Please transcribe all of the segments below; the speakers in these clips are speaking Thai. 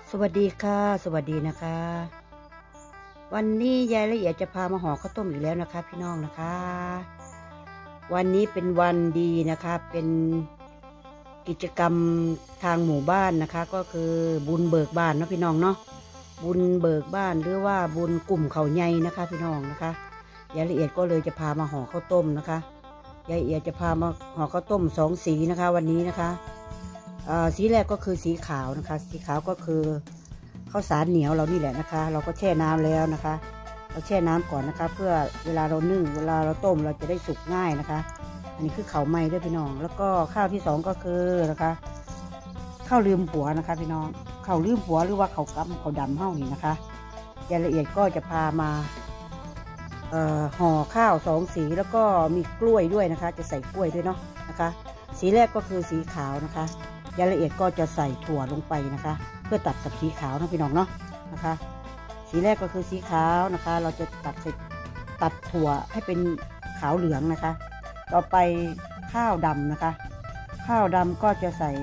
สวัสดีค่ะสวัสดีนะคะวันนี้ยายละเอียดจะพามาห่อข้าวต้มอีกแล้วนะคะพี่น้องนะคะวันนี้เป็นวันดีนะคะเป็นกิจกรรมทางหมู่บ้านนะคะก็คือบุญเบิกบ้านเนาะพี่น้องเนาะบุญเบิกบ้านหรือว่าบุญกลุ่มเขาใหญ่นะคะพี่น้องนะคะยายละเอียดก็เลยจะพามาห่อข้าวต้มนะคะยายละเอียดจะพามาห่อข้าวต้ม2 สีนะคะวันนี้นะคะสีแรกก็คือสีขาวนะคะสีขาวก็คือข้าวสารเหนียวเรานี่แหละนะคะเราก็แช่น้ำแล้วนะคะเราแช่น้ำก่อนนะคะเพื่อเวลาเรานึ่งเวลาเราต้มเราจะได้สุกง่ายนะคะอันนี้คือข้าวไหม้ด้วยพี่น้องแล้วก็ข้าวที่2ก็คือนะคะข้าวลืมผัวนะคะพี่น้องข้าวลืมผัวหรือว่าข้าวกำข้าวดำเฮ้านี่นะคะรายละเอียดก็จะพามาห่อข้าว2 สีแล้วก็มีกล้วยด้วยนะคะจะใส่กล้วยด้วยเนาะนะคะสีแรกก็คือสีขาวนะคะรายละเอียดก็จะใส่ถั่วลงไปนะคะเพื่อตัดกับสีขาวนะพี่น้องเนาะนะคะสีแรกก็คือสีขาวนะคะเราจะตัดถั่วให้เป็นขาวเหลืองนะคะต่อไปข้าวดำนะคะข้าวดำก็จะใส่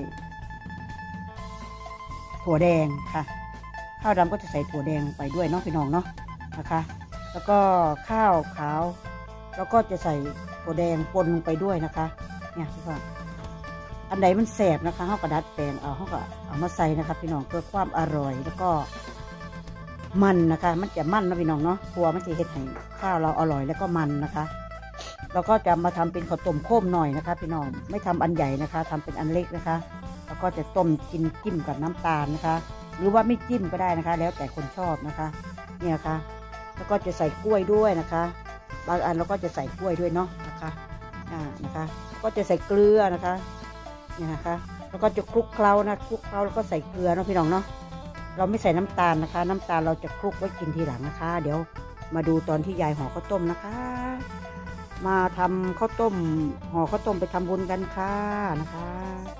ถั่วแดงค่ะข้าวดำก็จะใส่ถั่วแดงไปด้วยเนาะพี่น้องเนาะนะคะแล้วก็ข้าวขาวแล้วก็จะใส่ถั่วแดงปนลงไปด้วยนะคะเนี่ยพี่น้องอันใดมันแสบนะคะเขาก็ดัดแปลงเขาก็เอามาใส่นะคะพี่น้องเพื่อความอร่อยแล้วก็มันนะคะมันจะมันนะพี่น้องเนาะตัวมันจะเฮ็ดให้ข้าวเราอร่อยแล้วก็มันนะคะเราก็จะมาทำเป็นข้าวต้มโค้มหน่อยนะคะพี่น้องไม่ทำอันใหญ่นะคะทำเป็นอันเล็กนะคะแล้วก็จะต้มกินจิ้มกับน้ำตาลนะคะหรือว่าไม่จิ้มก็ได้นะคะแล้วแต่คนชอบนะคะเนี่ยค่ะแล้วก็จะใส่กล้วยด้วยนะคะบางอันเราก็จะใส่กล้วยด้วยเนาะนะคะนะคะก็จะใส่เกลือนะคะเนี่ยนะคะแล้วก็จะคลุกเคล้านะคลุกเคล้าแล้วก็ใส่เกลือเนาะพี่น้องเนาะเราไม่ใส่น้ำตาลนะคะน้ำตาลเราจะคลุกไว้กินทีหลังนะคะเดี๋ยวมาดูตอนที่ยายห่อข้าวต้มนะคะมาทำข้าวต้มห่อข้าวต้มไปทำบุญกันค่ะนะคะ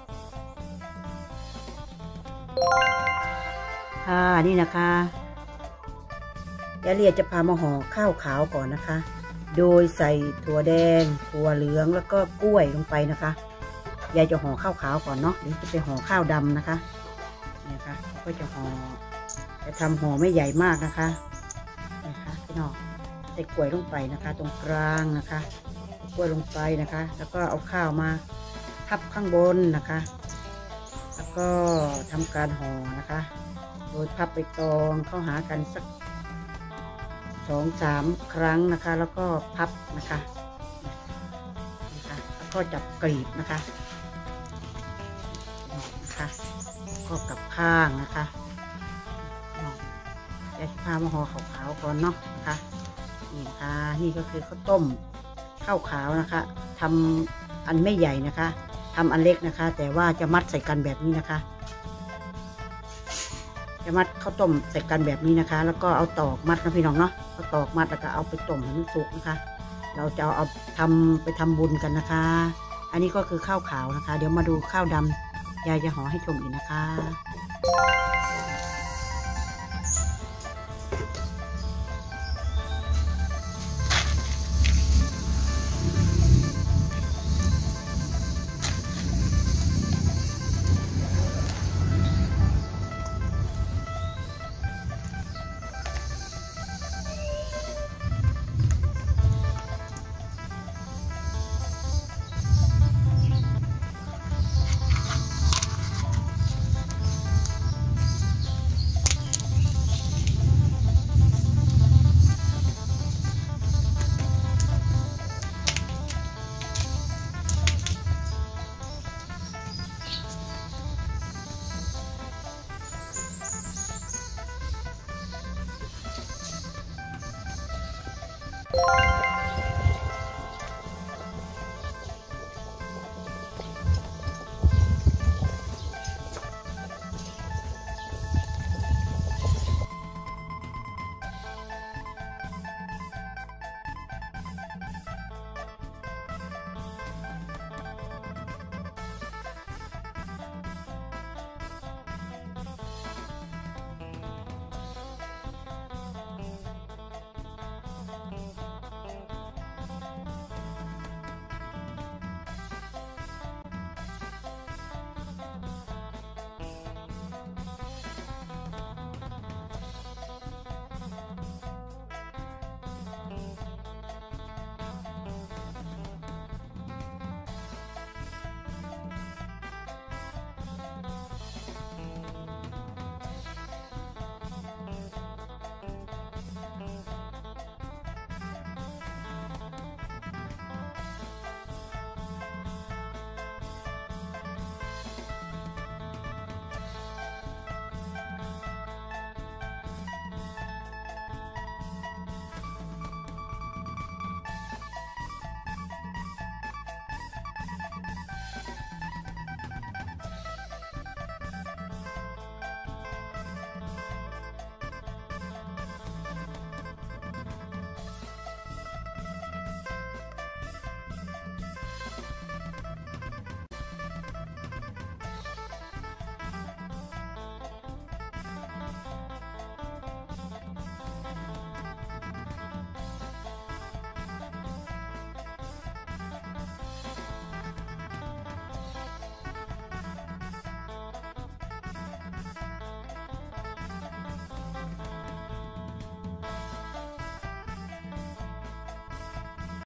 ค่ะนี่นะคะยายเรียจะพามาห่อข้าวขาวก่อนนะคะโดยใส่ถั่วแดงถั่วเหลืองแล้วก็กล้วยลงไปนะคะยายจะห่อข้าวขาวก่อนเนาะเดี๋ยวจะไปห่อข้าวดำนะคะเนี่ยค่ะก็จะห่อจะทำห่อไม่ใหญ่มากนะคะนะคะพี่น้องใส่กล้วยลงไปนะคะตรงกลางนะคะกล้วยลงไปนะคะแล้วก็เอาข้าวมาทับข้างบนนะคะแล้วก็ทำการห่อนะคะโดยพับไปตรงเข้าหากันสัก2-3 ครั้งนะคะแล้วก็พับนะคะแล้วก็จับกลีบนะคะก็กับข้างนะคะจะพามาห่อข้าวขาวก่อนเนาะนะคะนี่ค่ะนี่ก็คือข้าวต้มข้าวขาวนะคะทำอันไม่ใหญ่นะคะทำอันเล็กนะคะแต่ว่าจะมัดใส่กันแบบนี้นะคะจะมัดข้าวต้มใส่กันแบบนี้นะคะแล้วก็เอาตอกมัดนะพี่น้องเนาะเอาตอกมัดแล้วก็เอาไปต้มให้มันสุกนะคะเราจะเอาไปทำบุญกันนะคะอันนี้ก็คือข้าวขาวนะคะเดี๋ยวมาดูข้าวดำยายจะห่อให้ชมอีกนะคะ